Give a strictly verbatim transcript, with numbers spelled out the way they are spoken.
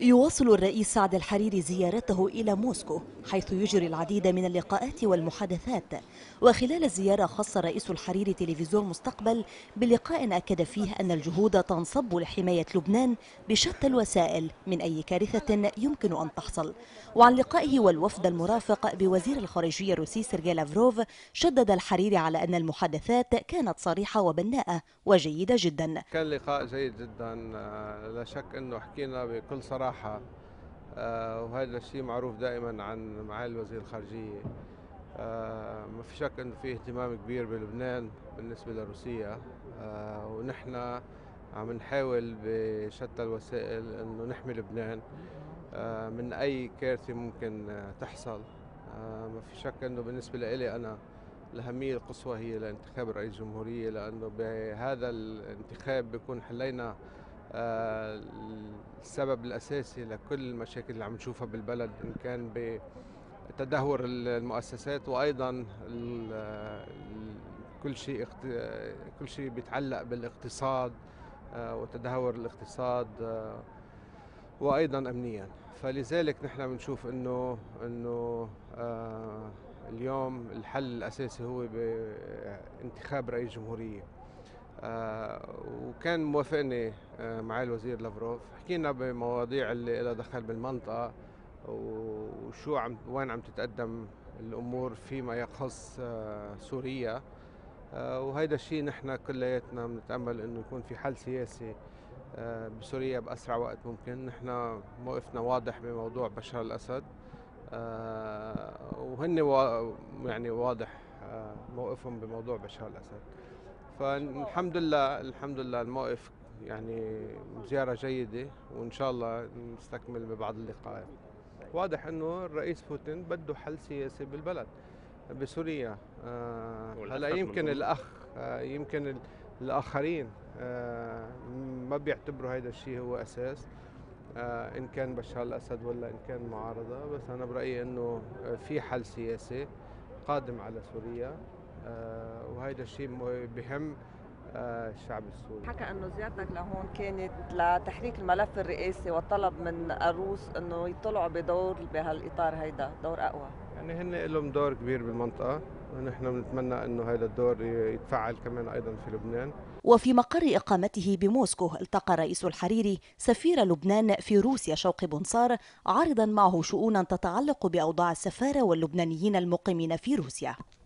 يواصل الرئيس سعد الحريري زيارته إلى موسكو، حيث يجري العديد من اللقاءات والمحادثات. وخلال الزيارة خص الرئيس الحريري تلفزيون مستقبل بلقاء أكد فيه أن الجهود تنصب لحماية لبنان بشتى الوسائل من أي كارثة يمكن أن تحصل. وعن لقائه والوفد المرافق بوزير الخارجية الروسي سيرجي لافروف، شدد الحريري على أن المحادثات كانت صريحة وبناءة وجيدة جدا. كان لقاء جيد جدا، آه، لا شك انه حكينا بكل صراحة. آه، وهذا الشيء معروف دائما عن معالي وزير الخارجية. آه، ما في شك انه في اهتمام كبير بلبنان بالنسبة لروسيا، آه، ونحن عم نحاول بشتى الوسائل انه نحمي لبنان آه، من اي كارثة ممكن آه، تحصل. آه، ما في شك انه بالنسبة لي انا الأهمية القصوى هي لانتخاب رئيس جمهورية، لأنه بهذا الانتخاب بيكون حلينا آه، السبب الأساسي لكل المشاكل اللي عم نشوفها بالبلد، إن كان بتدهور المؤسسات وأيضا ال- ال- كل شيء اخت- كل شيء بيتعلق بالاقتصاد، آه، وتدهور الاقتصاد، آه، وايضا امنيا. فلذلك نحن بنشوف انه انه آه اليوم الحل الاساسي هو بانتخاب رئيس جمهوريه. آه وكان موافقني آه معالي الوزير لافروف، حكينا بمواضيع اللي لها دخل بالمنطقه، وشو عم وين عم تتقدم الامور فيما يخص آه سوريا. آه وهيدا الشيء نحن كلياتنا بنتامل انه يكون في حل سياسي آه، بسوريا بأسرع وقت ممكن. نحن موقفنا واضح بموضوع بشار الأسد، آه، وهن وا يعني واضح آه، موقفهم بموضوع بشار الأسد. فالحمد لله الحمد لله الموقف يعني زيارة جيدة، وإن شاء الله نستكمل ببعض اللقاءات. واضح إنه الرئيس بوتين بده حل سياسي بالبلد بسوريا. آه، هلا والأسد من يمكن ضمنهم. الأخ آه، يمكن ال- الآخرين آه، ما بيعتبروا هذا الشيء هو أساس، آه، إن كان بشار الأسد ولا إن كان معارضة. بس أنا برأيي إنه آه، في حل سياسي قادم على سوريا، آه، وهذا الشيء م- بهم آه، الشعب السوري. حكى انه زيارتك لهون كانت لتحريك الملف الرئاسي والطلب من الروس انه يطلعوا بدور بهالاطار، هيدا دور اقوى. يعني هن لهم دور كبير بالمنطقة، ونحن بنتمنى إنه هذا الدور يتفعل كمان أيضا في لبنان. وفي مقر إقامته بموسكو، التقى الرئيس الحريري سفير لبنان في روسيا شوقي بنصار، عارضا معه شؤونا تتعلق بأوضاع السفارة واللبنانيين المقيمين في روسيا.